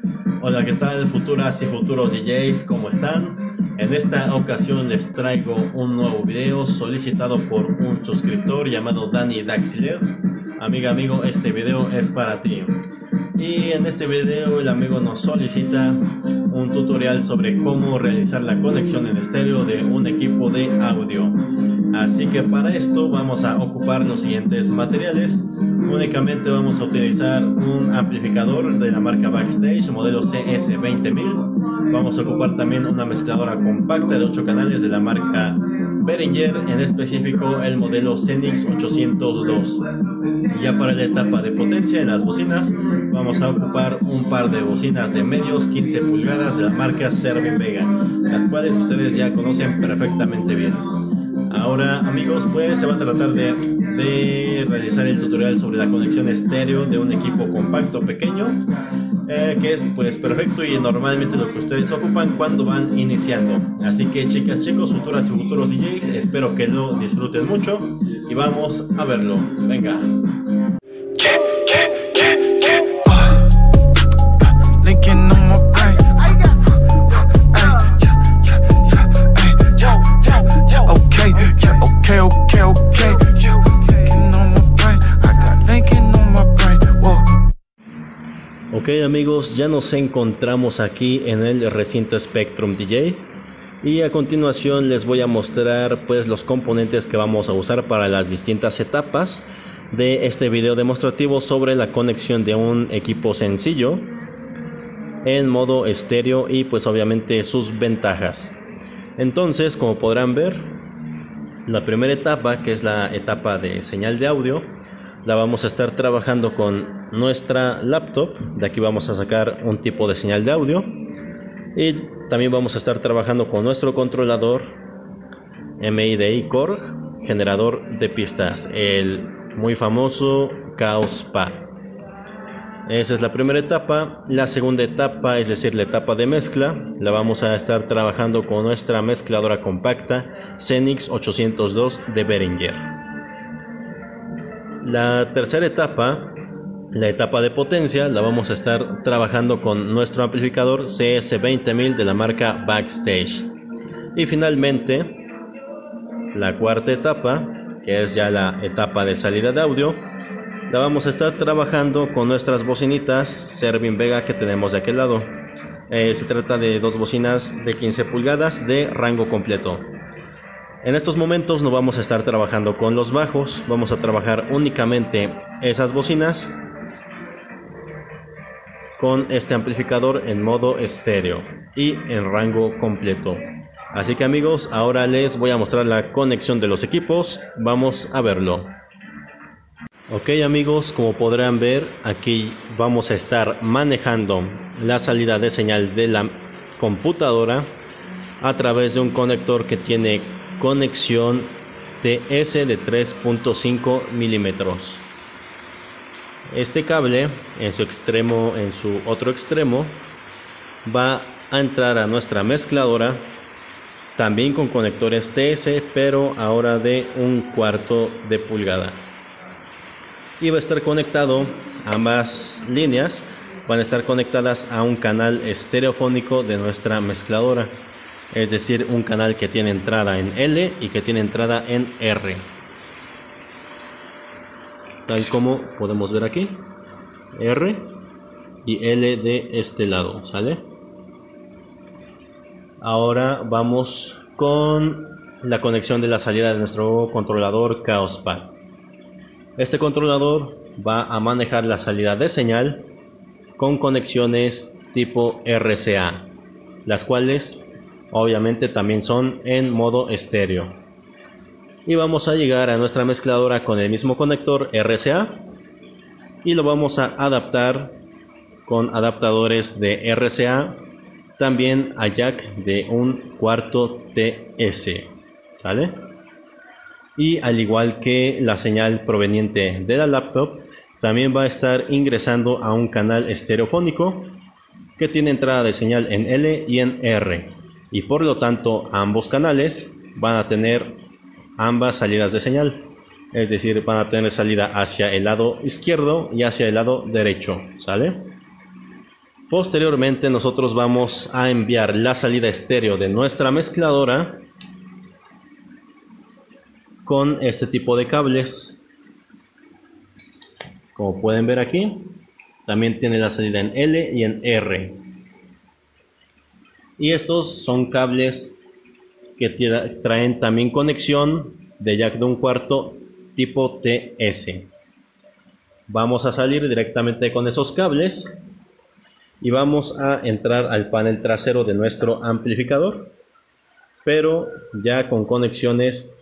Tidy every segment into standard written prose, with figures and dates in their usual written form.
Hola, ¿qué tal, futuras y futuros DJs? ¿Cómo están? En esta ocasión les traigo un nuevo video solicitado por un suscriptor llamado Dani Daxiler. Amigo, este video es para ti. Y en este video el amigo nos solicita un tutorial sobre cómo realizar la conexión en estéreo de un equipo de audio. Así que para esto vamos a ocupar los siguientes materiales. Únicamente vamos a utilizar un amplificador de la marca Backstage, modelo CS20000. Vamos a ocupar también una mezcladora compacta de 8 canales de la marca Behringer, en específico el modelo Zenix 802. Ya para la etapa de potencia en las bocinas, vamos a ocupar un par de bocinas de medios 15 pulgadas de la marca Cervin Vega, las cuales ustedes ya conocen perfectamente bien. Ahora, amigos, pues se va a tratar de realizar el tutorial sobre la conexión estéreo de un equipo compacto pequeño, que es pues perfecto y normalmente lo que ustedes ocupan cuando van iniciando. Así que, chicas, chicos, futuras y futuros DJs, espero que lo disfruten mucho y vamos a verlo. Venga. Ok, amigos, ya nos encontramos aquí en el recinto Spectrum DJ y a continuación les voy a mostrar pues los componentes que vamos a usar para las distintas etapas de este video demostrativo sobre la conexión de un equipo sencillo en modo estéreo y pues obviamente sus ventajas. Entonces, como podrán ver, la primera etapa, que es la etapa de señal de audio, la vamos a estar trabajando con nuestra laptop. De aquí vamos a sacar un tipo de señal de audio y también vamos a estar trabajando con nuestro controlador MIDI Korg, generador de pistas, el muy famoso Chaos Pad. Esa es la primera etapa. La segunda etapa, es decir, la etapa de mezcla, la vamos a estar trabajando con nuestra mezcladora compacta Zenix 802 de Behringer. La tercera etapa, la etapa de potencia, la vamos a estar trabajando con nuestro amplificador CS20000 de la marca Backstage. Y finalmente, la cuarta etapa, que es ya la etapa de salida de audio, la vamos a estar trabajando con nuestras bocinitas Cervin Vega que tenemos de aquel lado. Se trata de dos bocinas de 15 pulgadas de rango completo. En estos momentos no vamos a estar trabajando con los bajos, vamos a trabajar únicamente esas bocinas con este amplificador en modo estéreo y en rango completo. Así que, amigos, ahora les voy a mostrar la conexión de los equipos, vamos a verlo. Ok, amigos, como podrán ver, aquí vamos a estar manejando la salida de señal de la computadora a través de un conector que tiene conexión TS de 3.5 milímetros. Este cable en su otro extremo va a entrar a nuestra mezcladora, también con conectores TS, pero ahora de 1/4 de pulgada. Y va a estar conectado, ambas líneas van a estar conectadas a un canal estereofónico de nuestra mezcladora, es decir, un canal que tiene entrada en L y que tiene entrada en R, tal como podemos ver aquí, R y L de este lado, ¿sale? Ahora vamos con la conexión de la salida de nuestro controlador Chaos Pad. Este controlador va a manejar la salida de señal con conexiones tipo RCA, las cuales obviamente también son en modo estéreo. Y vamos a llegar a nuestra mezcladora con el mismo conector RCA y lo vamos a adaptar con adaptadores de RCA también a jack de 1/4 TS, ¿sale? Y al igual que la señal proveniente de la laptop, también va a estar ingresando a un canal estereofónico que tiene entrada de señal en L y en R, y por lo tanto ambos canales van a tener ambas salidas de señal, es decir, van a tener salida hacia el lado izquierdo y hacia el lado derecho, ¿sale? Posteriormente nosotros vamos a enviar la salida estéreo de nuestra mezcladora con este tipo de cables. Como pueden ver aquí, también tiene la salida en L y en R. Y estos son cables que traen también conexión de jack de 1/4 tipo TS. Vamos a salir directamente con esos cables y vamos a entrar al panel trasero de nuestro amplificador, pero ya con conexiones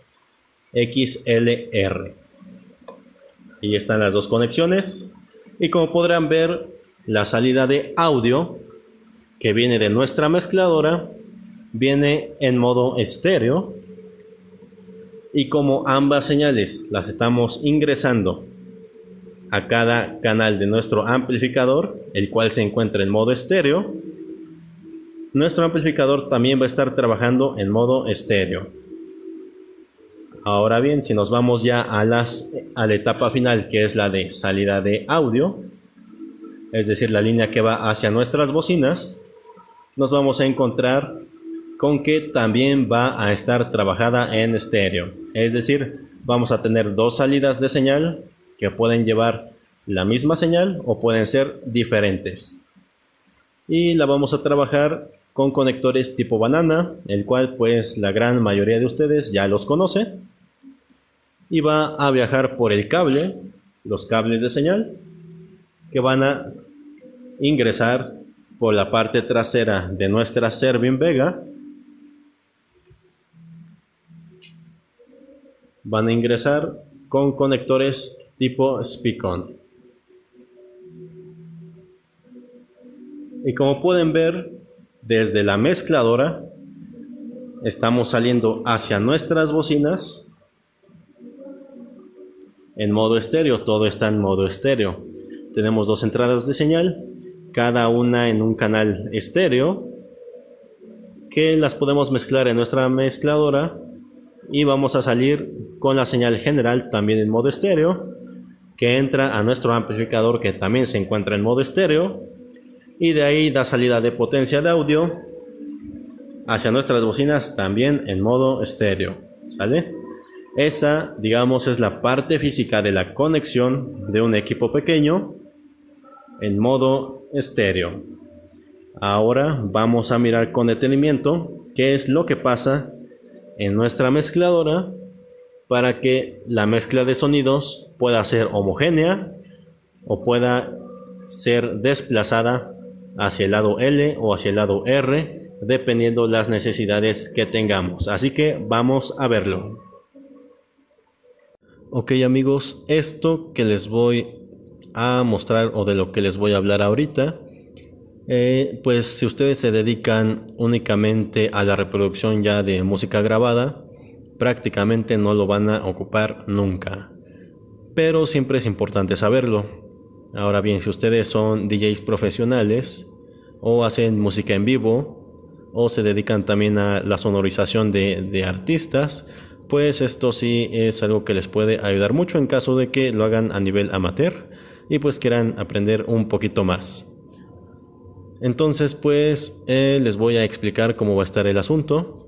XLR. Y están las dos conexiones, y como podrán ver, la salida de audio que viene de nuestra mezcladora viene en modo estéreo, y como ambas señales las estamos ingresando a cada canal de nuestro amplificador, el cual se encuentra en modo estéreo, nuestro amplificador también va a estar trabajando en modo estéreo. Ahora bien, si nos vamos ya a la etapa final, que es la de salida de audio, es decir, la línea que va hacia nuestras bocinas, nos vamos a encontrar con que también va a estar trabajada en estéreo. Es decir, vamos a tener dos salidas de señal que pueden llevar la misma señal o pueden ser diferentes. Y la vamos a trabajar con conectores tipo banana, el cual pues la gran mayoría de ustedes ya los conoce. Y va a viajar por el cable, los cables de señal, que van a ingresar por la parte trasera de nuestra Servin Vega. Van a ingresar con conectores tipo Speak-On. Y como pueden ver, desde la mezcladora estamos saliendo hacia nuestras bocinas en modo estéreo. Todo está en modo estéreo. Tenemos dos entradas de señal, cada una en un canal estéreo, que las podemos mezclar en nuestra mezcladora, y vamos a salir con la señal general también en modo estéreo, que entra a nuestro amplificador, que también se encuentra en modo estéreo, y de ahí da salida de potencia de audio hacia nuestras bocinas también en modo estéreo. ¿Sale? Esa, digamos, es la parte física de la conexión de un equipo pequeño en modo estéreo. Ahora vamos a mirar con detenimiento qué es lo que pasa en nuestra mezcladora para que la mezcla de sonidos pueda ser homogénea o pueda ser desplazada hacia el lado L o hacia el lado R, dependiendo las necesidades que tengamos. Así que vamos a verlo. Ok amigos, esto que les voy a mostrar o de lo que les voy a hablar ahorita, pues si ustedes se dedican únicamente a la reproducción ya de música grabada, prácticamente no lo van a ocupar nunca, pero siempre es importante saberlo. Ahora bien, si ustedes son DJs profesionales o hacen música en vivo o se dedican también a la sonorización de artistas, pues esto sí es algo que les puede ayudar mucho en caso de que lo hagan a nivel amateur y pues quieran aprender un poquito más. Entonces pues les voy a explicar cómo va a estar el asunto.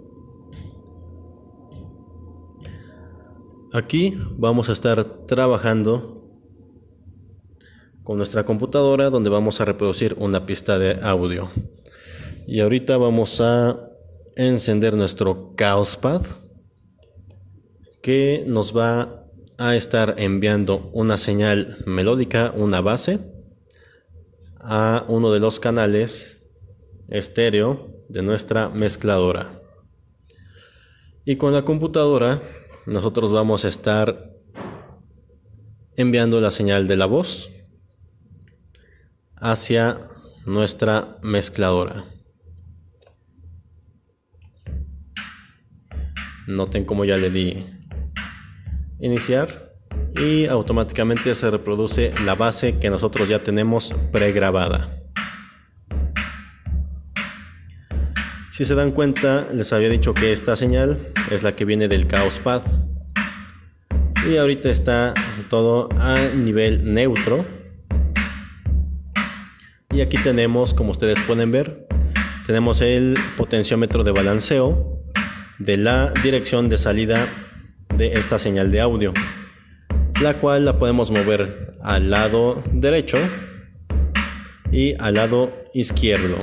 Aquí vamos a estar trabajando con nuestra computadora, donde vamos a reproducir una pista de audio. Y ahorita vamos a encender nuestro Chaospad, que nos va a estar enviando una señal melódica, una base, a uno de los canales estéreo de nuestra mezcladora. Y con la computadora nosotros vamos a estar enviando la señal de la voz hacia nuestra mezcladora. Noten cómo ya le di iniciar y automáticamente se reproduce la base que nosotros ya tenemos pregrabada. Si se dan cuenta, les había dicho que esta señal es la que viene del Chaospad, y ahorita está todo a nivel neutro. Y aquí tenemos, como ustedes pueden ver, tenemos el potenciómetro de balanceo de la dirección de salida de esta señal de audio, la cual la podemos mover al lado derecho y al lado izquierdo.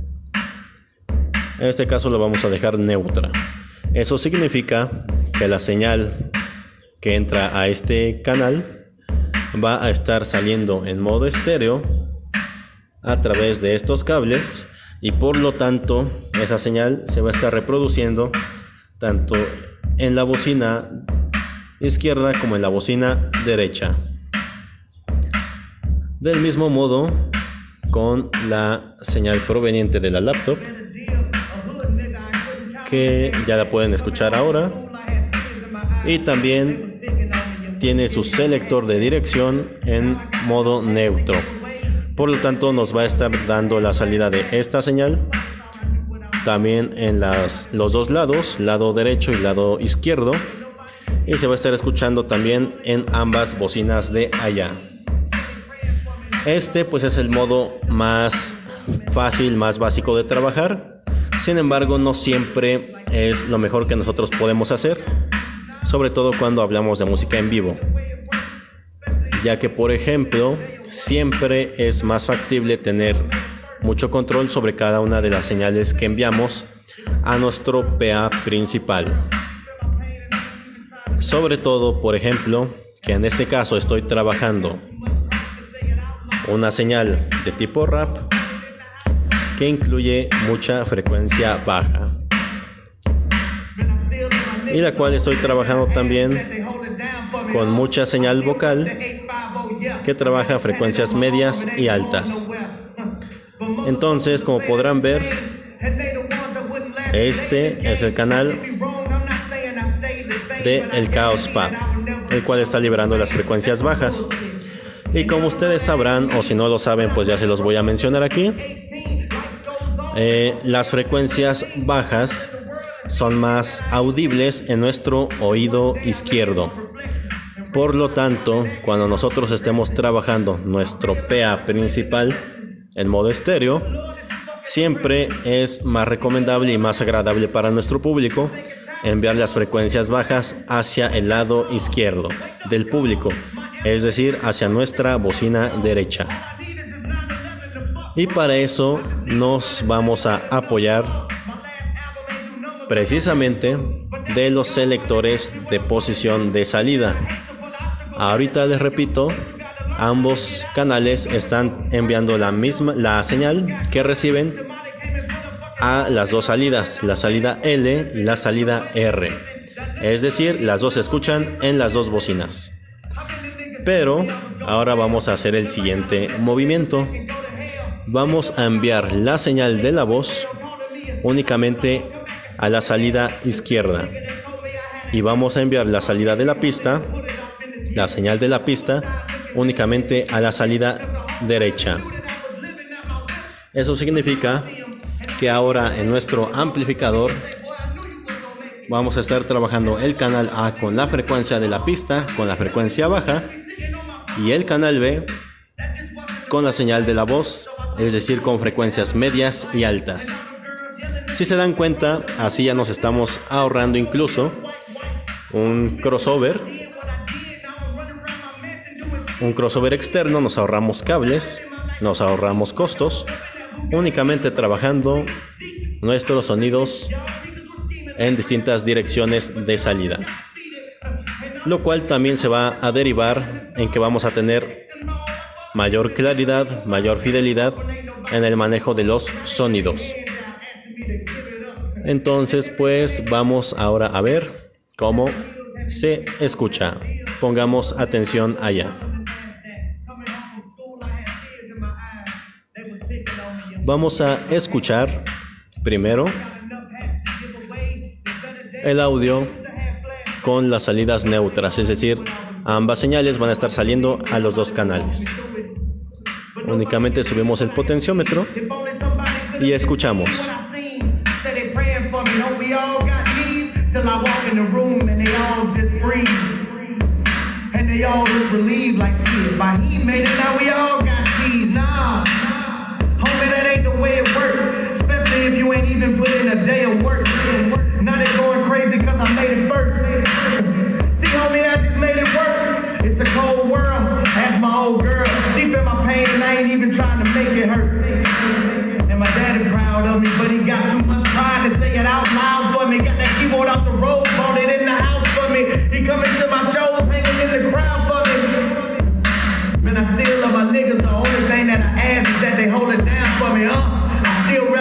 En este caso lo vamos a dejar neutra. Eso significa que la señal que entra a este canal va a estar saliendo en modo estéreo a través de estos cables, y por lo tanto esa señal se va a estar reproduciendo tanto en la bocina izquierda como en la bocina derecha. Del mismo modo, con la señal proveniente de la laptop, que ya la pueden escuchar ahora, y también tiene su selector de dirección en modo neutro. Por lo tanto, nos va a estar dando la salida de esta señal también en los dos lados, lado derecho y lado izquierdo, y se va a estar escuchando también en ambas bocinas de allá. Este pues es el modo más fácil, más básico de trabajar. Sin embargo, no siempre es lo mejor que nosotros podemos hacer, sobre todo cuando hablamos de música en vivo, ya que, por ejemplo, siempre es más factible tener mucho control sobre cada una de las señales que enviamos a nuestro PA principal. Sobre todo, por ejemplo, que en este caso estoy trabajando una señal de tipo rap que incluye mucha frecuencia baja, y la cual estoy trabajando también con mucha señal vocal que trabaja frecuencias medias y altas. Entonces, como podrán ver, este es el canal de el Chaos Pad, el cual está liberando las frecuencias bajas. Y como ustedes sabrán, o si no lo saben, pues ya se los voy a mencionar aquí, las frecuencias bajas son más audibles en nuestro oído izquierdo. Por lo tanto, cuando nosotros estemos trabajando nuestro PA principal en modo estéreo, siempre es más recomendable y más agradable para nuestro público enviar las frecuencias bajas hacia el lado izquierdo del público, es decir, hacia nuestra bocina derecha. Y para eso nos vamos a apoyar precisamente de los selectores de posición de salida. Ahorita les repito, ambos canales están enviando la señal que reciben a las dos salidas, la salida L y la salida R. Es decir, las dos se escuchan en las dos bocinas. Pero ahora vamos a hacer el siguiente movimiento. Vamos a enviar la señal de la voz únicamente a la salida izquierda, y vamos a enviar la salida de la pista, la señal de la pista, únicamente a la salida derecha. Eso significa que ahora en nuestro amplificador vamos a estar trabajando el canal A con la frecuencia de la pista, con la frecuencia baja, y el canal B con la señal de la voz, es decir, con frecuencias medias y altas. Si se dan cuenta, así ya nos estamos ahorrando incluso un crossover externo, nos ahorramos cables, nos ahorramos costos, únicamente trabajando nuestros sonidos en distintas direcciones de salida, lo cual también se va a derivar en que vamos a tener mayor claridad, mayor fidelidad en el manejo de los sonidos. Entonces, pues vamos ahora a ver cómo se escucha. Pongamos atención allá. Vamos a escuchar primero el audio con las salidas neutras, es decir, ambas señales van a estar saliendo a los dos canales. Únicamente subimos el potenciómetro y escuchamos.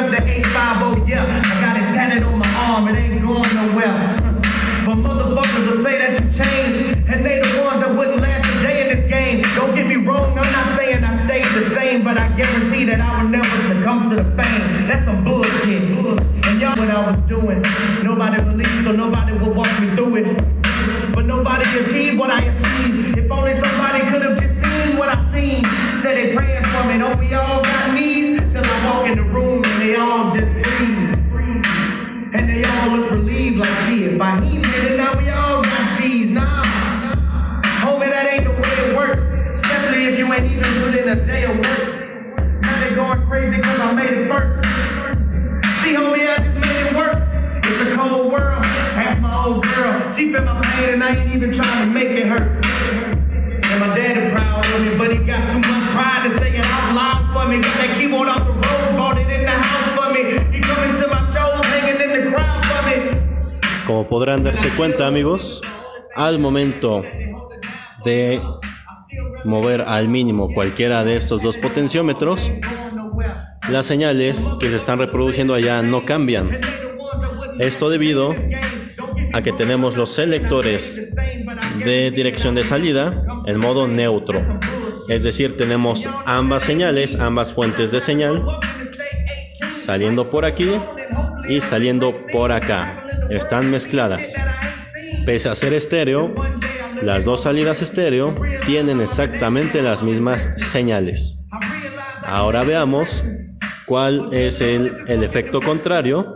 rep the 850, yeah. I got it tatted on my arm, it ain't going nowhere. But motherfuckers will say that you changed, and they the ones that wouldn't last a day in this game. Don't get me wrong, I'm not saying I stayed the same, but I guarantee that I will never succumb to the fame. That's some bullshit. And y'all what I was doing. Nobody believed, so nobody would walk me through it. But nobody achieved what I achieved. If only somebody could have just seen what I seen. Said they praying for me, don't we all got knees? Till I walk in the room and they all just breathe. And they all look relieved like shit. If I did it, now we all got cheese. Nah, homie, that ain't the way it works. Especially if you ain't even put in a day of work. Now they going crazy cause I made it first. See, homie, I just made it work. It's a cold world. Ask my old girl. She feel my pain and I ain't even trying to make it hurt. And my daddy proud of me, but he got too much pride to say it out loud for me. Got that keyboard off the road, bought it in the house for me. He coming to my shows, hanging in the crowd for me. Como podrán darse cuenta, amigos, al momento de mover al mínimo cualquiera de estos dos potenciómetros, las señales que se están reproduciendo allá no cambian. Esto debido a que tenemos los selectores de dirección de salida en modo neutro. Es decir, tenemos ambas señales, ambas fuentes de señal, saliendo por aquí y saliendo por acá. Están mezcladas. Pese a ser estéreo, las dos salidas estéreo tienen exactamente las mismas señales. Ahora veamos cuál es el efecto contrario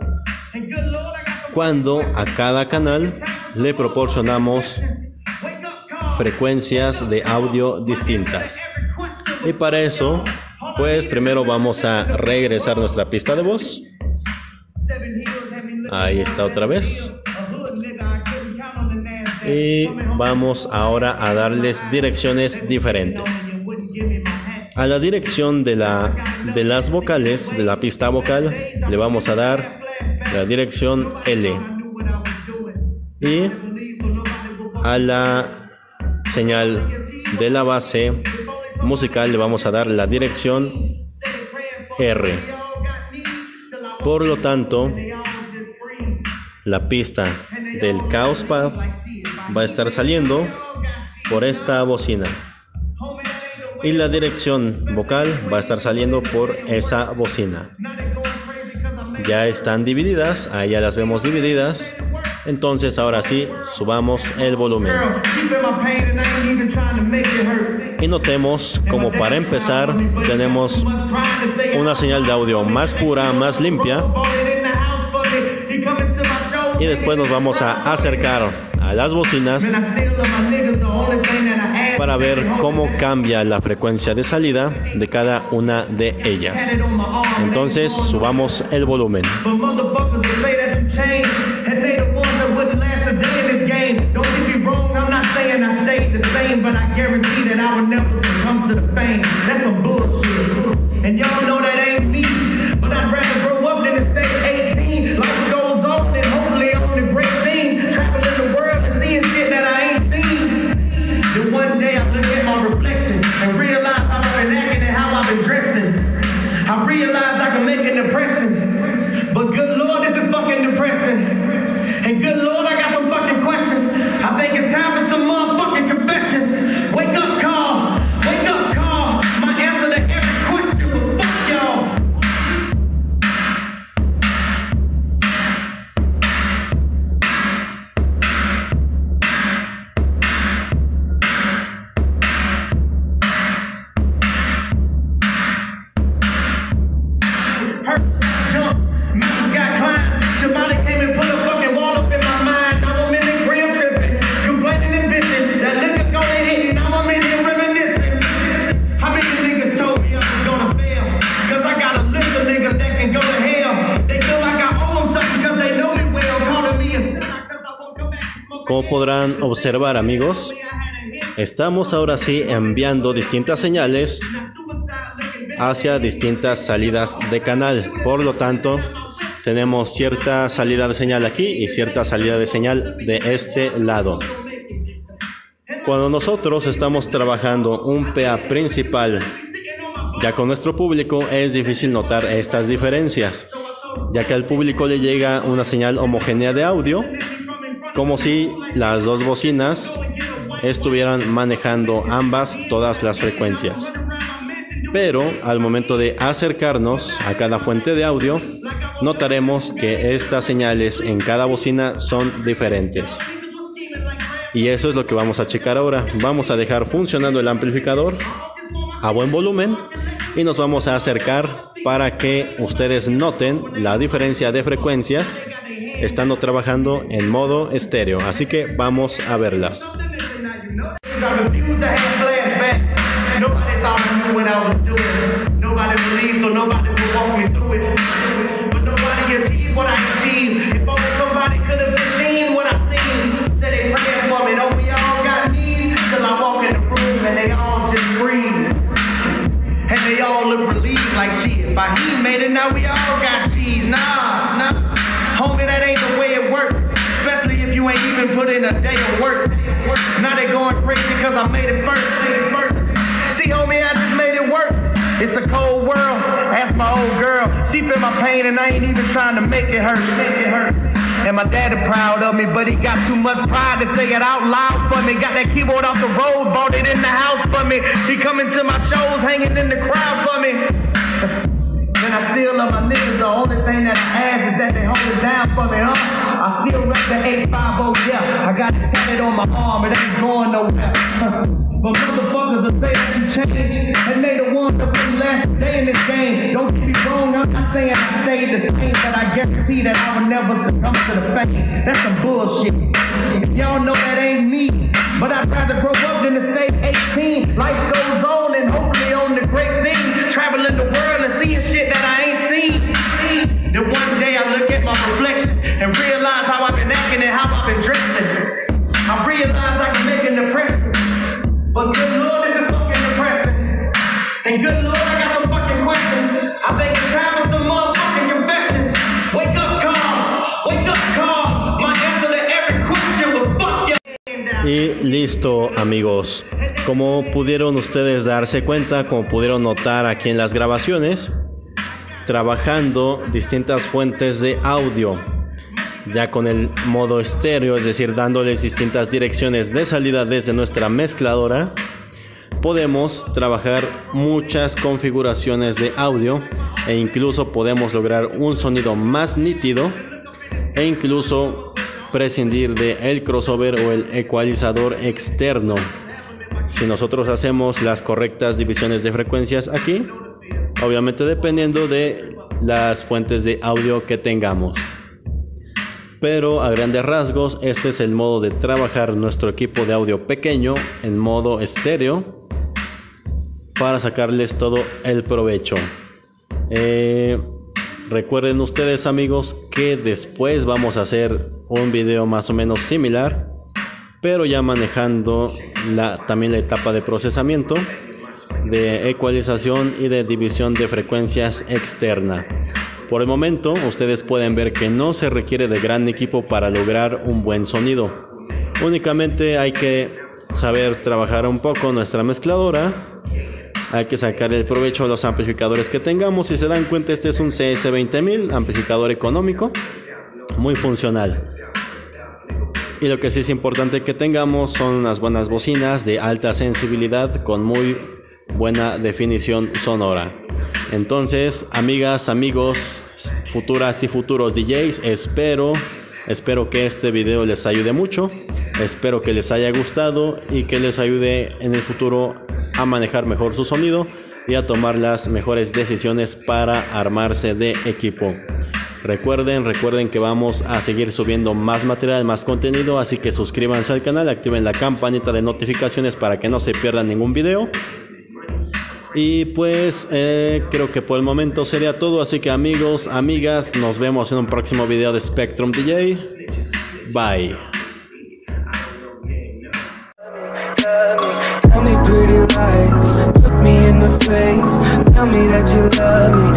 cuando a cada canal le proporcionamos frecuencias de audio distintas. Y para eso, pues primero vamos a regresar nuestra pista de voz. Ahí está otra vez. Y vamos ahora a darles direcciones diferentes. A la dirección de las vocales, de la pista vocal, le vamos a dar la dirección L. Y a la señal de la base musical le vamos a dar la dirección R. Por lo tanto, la pista del Chaos Pad va a estar saliendo por esta bocina y la dirección vocal va a estar saliendo por esa bocina. Ya están divididas, ahí ya las vemos divididas. Entonces ahora sí, subamos el volumen. Y notemos como para empezar tenemos una señal de audio más pura, más limpia. Y después nos vamos a acercar a las bocinas para ver cómo cambia la frecuencia de salida de cada una de ellas. Entonces subamos el volumen. I realize I can make an impression, but good Lord, this is fucking depressing. And good Lord, I got some fucking questions. I think it's time for some motherfucking confessions. Wake up call, wake up call. My answer to every question was fuck y'all. Como podrán observar, amigos, estamos ahora sí enviando distintas señales hacia distintas salidas de canal. Por lo tanto, tenemos cierta salida de señal aquí y cierta salida de señal de este lado. Cuando nosotros estamos trabajando un PA principal ya con nuestro público, es difícil notar estas diferencias. ya que al público le llega una señal homogénea de audio, como si las dos bocinas estuvieran manejando ambas todas las frecuencias. Pero al momento de acercarnos a cada fuente de audio, notaremos que estas señales en cada bocina son diferentes. Y eso es lo que vamos a checar ahora. Vamos a dejar funcionando el amplificador a buen volumen y nos vamos a acercar para que ustedes noten la diferencia de frecuencias estando trabajando en modo estéreo. Así que vamos a verlas. Nobody thought I knew what I was doing. Nobody believed, so nobody would walk me through it. But nobody achieved what I achieved. If only somebody could have just seen what I seen. Said they praying for me, though we all got knees. Till I walk in the room and they all just freeze. And they all look relieved like shit. If I he made it, now we all got cheese. Nah. Homie, that ain't the way it works. Especially if you ain't even put in a day of work. Now they going crazy cause I made it first. See, homie, I just made it work. It's a cold world. Ask my old girl. She feel my pain and I ain't even trying to make it hurt. And my daddy proud of me, but he got too much pride to say it out loud for me. Got that keyboard off the road, bought it in the house for me. He coming to my shows, hanging in the crowd for me. And I still love my niggas. The only thing that I ask is that they hold it down for me, huh? I still rep the 850, yeah. I got it tatted on my arm, it ain't going nowhere. But motherfuckers will say that you changed, and they the ones that really last a day in this game. Don't get me wrong, I'm not saying I stayed the same, but I guarantee that I will never succumb to the fame. That's some bullshit. Y'all know that ain't me, but I'd rather grow up than to stay 18. Life goes on, and hopefully on the great things, traveling the world and seeing shit that I ain't seen. Then one day I look at my reflection and realize how I've been acting and how I've been dressing. I realize I can make an impression. But good Lord, this is fucking depressing. And good Lord, I got some fucking questions. I think it's time for some motherfucking confessions. Wake up, call. Wake up, call. My answer to every question was fuck you. Y listo, amigos. Como pudieron ustedes darse cuenta, como pudieron notar aquí en las grabaciones, trabajando distintas fuentes de audio, ya con el modo estéreo, es decir, dándoles distintas direcciones de salida desde nuestra mezcladora, podemos trabajar muchas configuraciones de audio e incluso podemos lograr un sonido más nítido e incluso prescindir del crossover o el ecualizador externo. Si nosotros hacemos las correctas divisiones de frecuencias aquí, obviamente dependiendo de las fuentes de audio que tengamos. Pero a grandes rasgos, este es el modo de trabajar nuestro equipo de audio pequeño en modo estéreo para sacarles todo el provecho. Recuerden ustedes, amigos, que después vamos a hacer un video más o menos similar, pero ya manejando también la etapa de procesamiento, de ecualización y de división de frecuencias externa. Por el momento, ustedes pueden ver que no se requiere de gran equipo para lograr un buen sonido. Únicamente hay que saber trabajar un poco nuestra mezcladora. Hay que sacar el provecho de los amplificadores que tengamos. Si se dan cuenta, este es un CS20000, amplificador económico, muy funcional. Y lo que sí es importante que tengamos son unas buenas bocinas de alta sensibilidad con muy buena definición sonora. Entonces, amigas, amigos, futuras y futuros DJs, espero que este video les ayude mucho. Espero que les haya gustado y que les ayude en el futuro a manejar mejor su sonido y a tomar las mejores decisiones para armarse de equipo. Recuerden que vamos a seguir subiendo más material, más contenido, así que suscríbanse al canal, activen la campanita de notificaciones para que no se pierdan ningún video. Y pues creo que por el momento sería todo, así que amigos, amigas, nos vemos en un próximo video de Spectrum DJ. Bye. Tell me pretty lies, look me in the face, tell me that you love me.